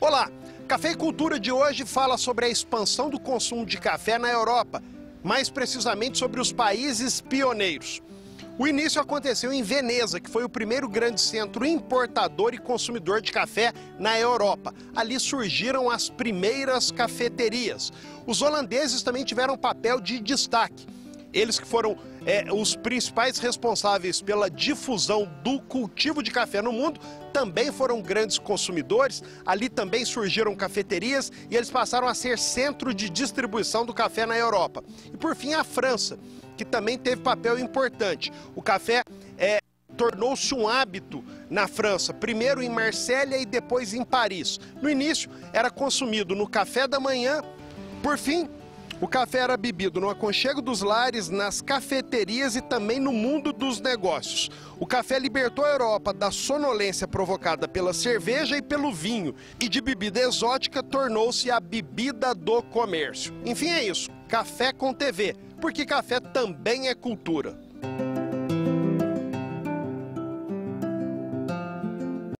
Olá, Café e Cultura de hoje fala sobre a expansão do consumo de café na Europa, mais precisamente sobre os países pioneiros. O início aconteceu em Veneza, que foi o primeiro grande centro importador e consumidor de café na Europa. Ali surgiram as primeiras cafeterias. Os holandeses também tiveram papel de destaque. Eles que foram os principais responsáveis pela difusão do cultivo de café no mundo, também foram grandes consumidores. Ali também surgiram cafeterias e eles passaram a ser centro de distribuição do café na Europa. E por fim a França, que também teve papel importante. O café tornou-se um hábito na França, primeiro em Marsella e depois em Paris. No início era consumido no café da manhã, por fim o café era bebido no aconchego dos lares, nas cafeterias e também no mundo dos negócios. O café libertou a Europa da sonolência provocada pela cerveja e pelo vinho, e de bebida exótica tornou-se a bebida do comércio. Enfim, é isso. Café com TV, porque café também é cultura.